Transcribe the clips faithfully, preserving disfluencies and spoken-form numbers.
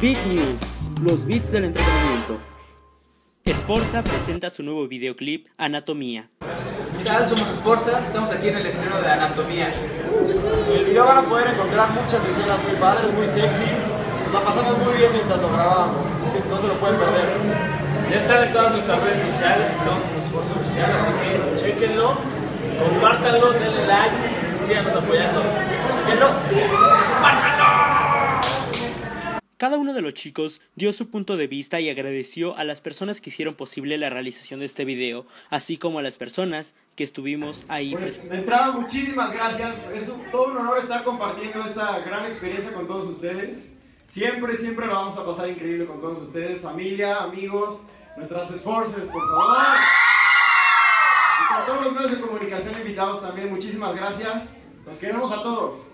Big News, los beats del entretenimiento. Sforza presenta su nuevo videoclip Anatomía. ¿Qué tal? Somos Sforza, estamos aquí en el estreno de Anatomía. En el video van a poder encontrar muchas escenas muy padres, muy sexys. Nos la pasamos muy bien mientras lo grabábamos, así que no se lo pueden perder. Ya están en todas nuestras redes sociales, estamos en Sforza Oficial, así que chequenlo, compártanlo, denle like y síganos apoyando. Chequenlo. ¡Compártanlo! Cada uno de los chicos dio su punto de vista y agradeció a las personas que hicieron posible la realización de este video, así como a las personas que estuvimos ahí. Pues de entrada, muchísimas gracias. Es un, todo un honor estar compartiendo esta gran experiencia con todos ustedes. Siempre, siempre la vamos a pasar increíble con todos ustedes, familia, amigos, nuestras Sforzers, por favor. Y con todos los medios de comunicación invitados también, muchísimas gracias. Los queremos a todos.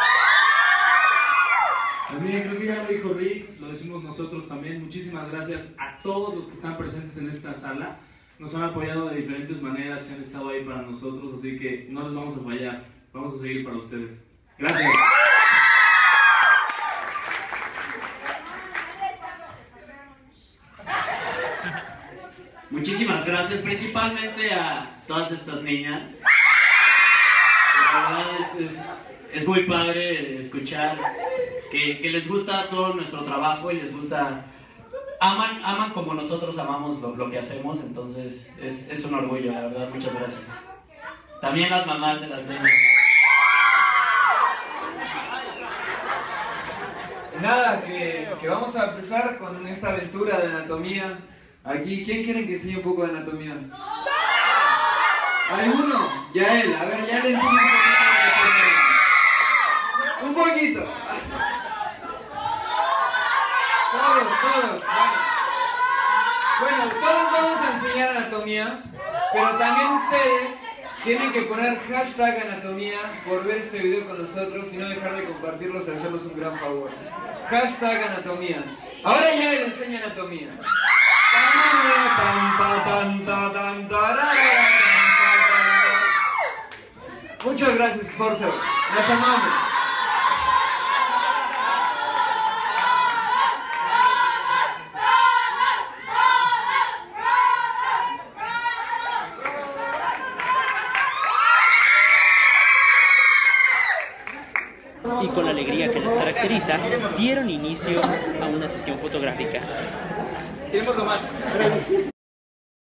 También creo que ya lo dijo Rick, lo decimos nosotros también. Muchísimas gracias a todos los que están presentes en esta sala. Nos han apoyado de diferentes maneras y han estado ahí para nosotros, así que no les vamos a fallar. Vamos a seguir para ustedes. Gracias. Muchísimas gracias, principalmente a todas estas niñas. La verdad es, es, es muy padre escuchar que, que les gusta todo nuestro trabajo y les gusta, aman, aman como nosotros amamos lo, lo que hacemos, entonces es, es un orgullo, la verdad, muchas gracias. También las mamás de las niñas. Nada, que, que vamos a empezar con esta aventura de anatomía. Aquí, ¿quién quieren que enseñe un poco de anatomía? ¿Alguno? Ya él, a ver, ya le enseño un poquito de anatomía. Un poquito. Todos, todos. Bueno, todos vamos a enseñar anatomía, pero también ustedes tienen que poner hashtag anatomía por ver este video con nosotros y no dejar de compartirlos y hacernos un gran favor. Hashtag anatomía. Ahora ya les enseño anatomía. Muchas gracias, Sforza. Las amamos. Y con la alegría que nos caracteriza, dieron inicio a una sesión fotográfica. Queremos lo más.